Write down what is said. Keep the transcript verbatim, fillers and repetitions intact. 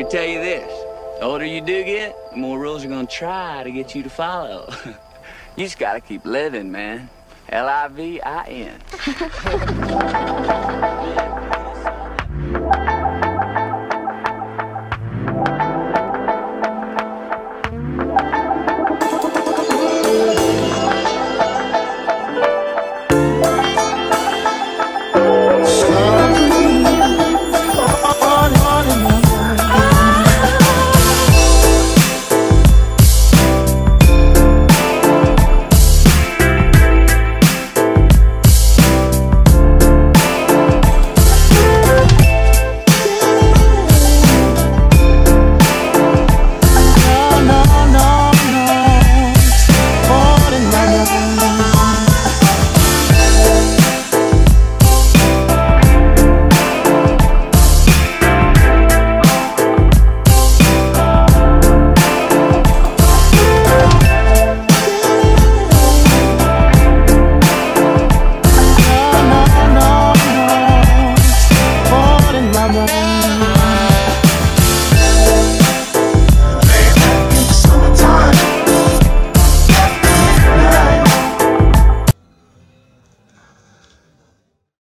tell you this. The older you do get, the more rules are gonna try to get you to follow. You just gotta keep living, man. L I V I N